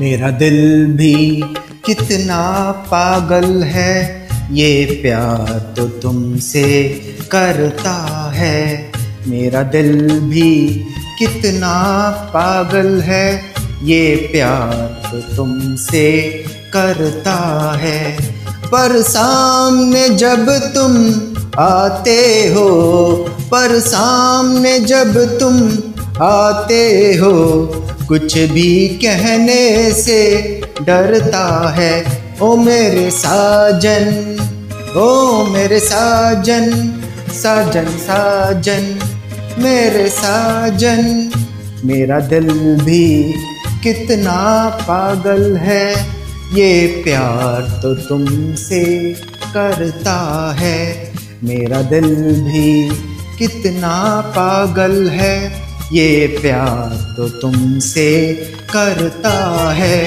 मेरा दिल भी कितना पागल है, ये प्यार तो तुमसे करता है। मेरा दिल भी कितना पागल है, ये प्यार तो तुमसे करता है। पर सामने जब तुम आते हो, पर सामने जब तुम आते हो, कुछ भी कहने से डरता है। ओ मेरे साजन, ओ मेरे साजन, साजन साजन मेरे साजन। मेरा दिल भी कितना पागल है, ये प्यार तो तुमसे करता है। मेरा दिल भी कितना पागल है, ये प्यार तो तुमसे करता है।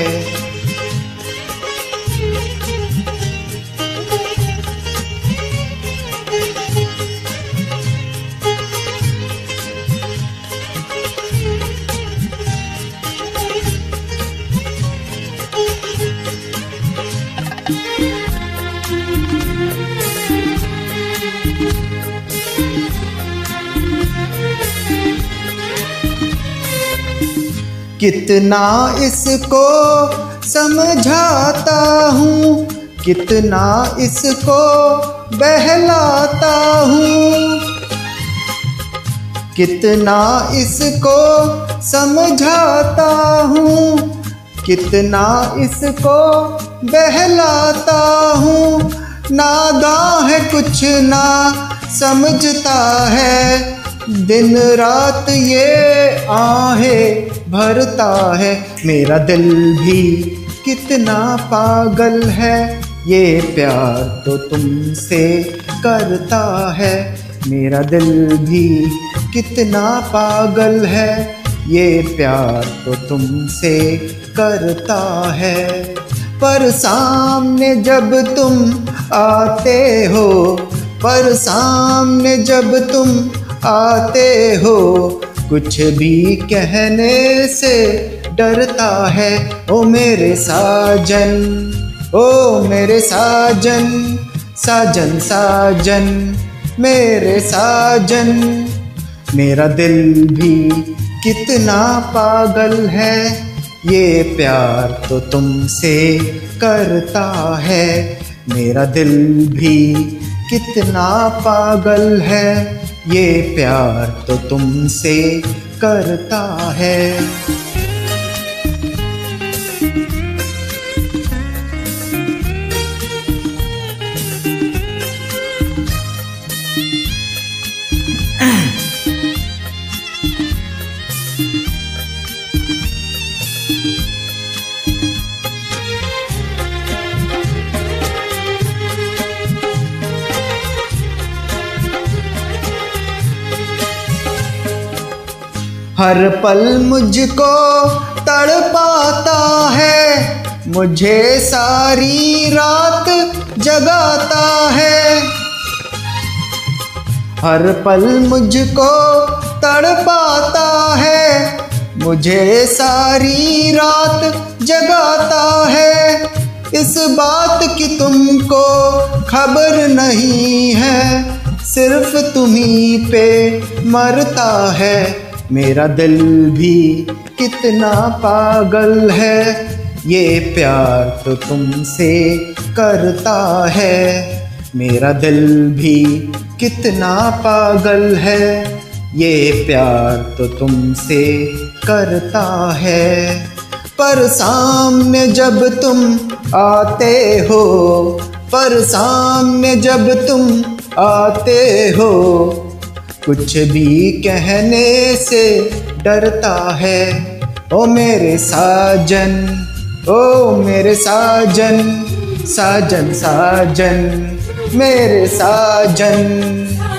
कितना इसको समझाता हूँ, कितना इसको बहलाता हूँ, कितना इसको समझाता हूँ, कितना इसको बहलाता हूँ। नादां है कुछ ना समझता है, दिन रात ये आहें भरता है। मेरा दिल भी कितना पागल है, ये प्यार तो तुमसे करता है। मेरा दिल भी कितना पागल है, ये प्यार तो तुमसे करता है। पर सामने जब तुम आते हो, पर सामने जब तुम आते हो, कुछ भी कहने से डरता है। ओ मेरे साजन, ओ मेरे साजन, साजन साजन मेरे साजन। मेरा दिल भी कितना पागल है, ये प्यार तो तुमसे करता है। मेरा दिल भी कितना पागल है, ये प्यार तो तुमसे करता है। हर पल मुझको तड़पाता है, मुझे सारी रात जगाता है। हर पल मुझको तड़पाता है, मुझे सारी रात जगाता है। इस बात की तुमको खबर नहीं है, सिर्फ तुम्हीं पे मरता है। मेरा दिल भी कितना पागल है, ये प्यार तो तुमसे करता है। मेरा दिल भी कितना पागल है, ये प्यार तो तुमसे करता है। पर सामने जब तुम आते हो, पर सामने जब तुम आते हो, कुछ भी कहने से डरता है। ओ मेरे साजन, ओ मेरे साजन, साजन साजन मेरे साजन।